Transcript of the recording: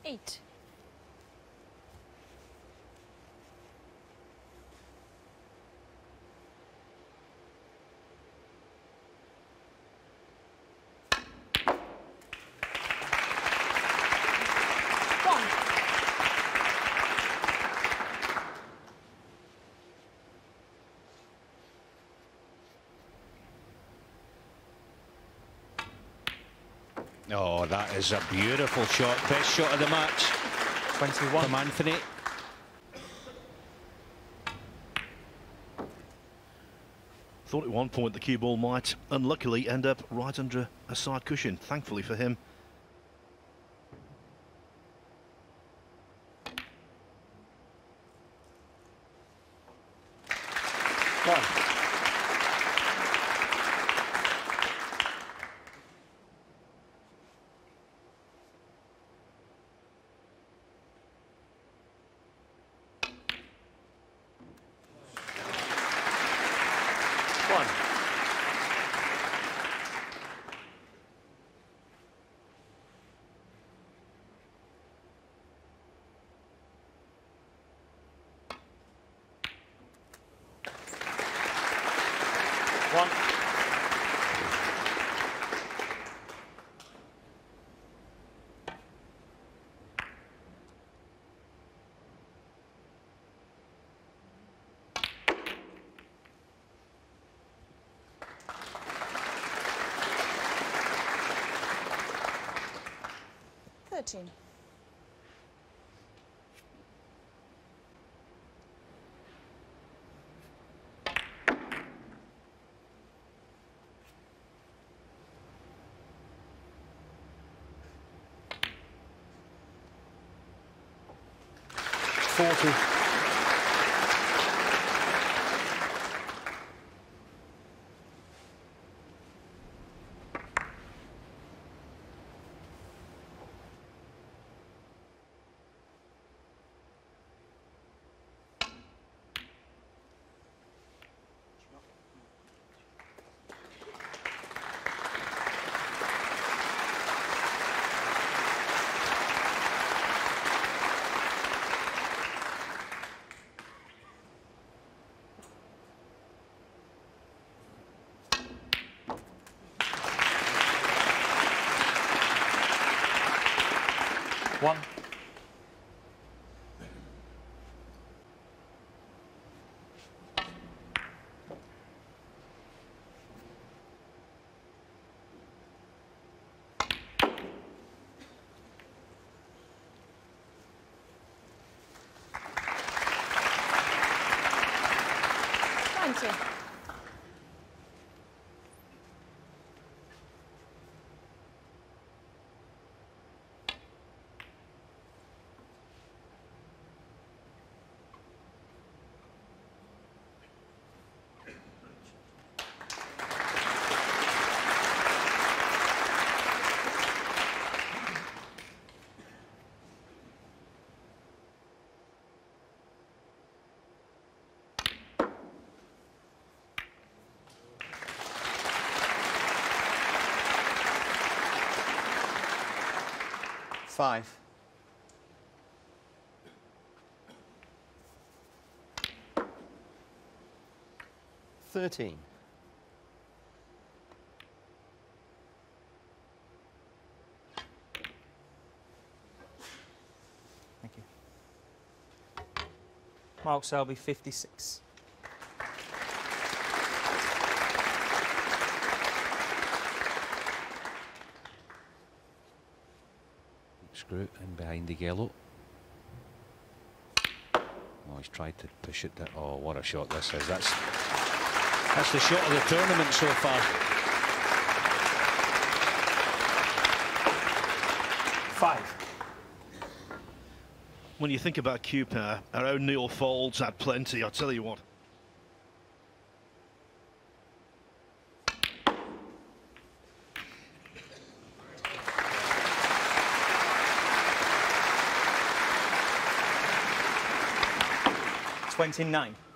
8. Oh, that is a beautiful shot. Best shot of the match. 21. From Anthony. Thought at one point the cue ball might unluckily end up right under a side cushion. Thankfully for him. One. One. One. Thirteen. Forty. One. Twenty. Five. Thirteen. Thank you. Mark Selby, 56. Screw in behind the yellow. Oh, he's tried to push it down. Oh, what a shot this is. That's the shot of the tournament so far. Five. When you think about cue power, our own Neil Foulds had plenty, I'll tell you what. $29.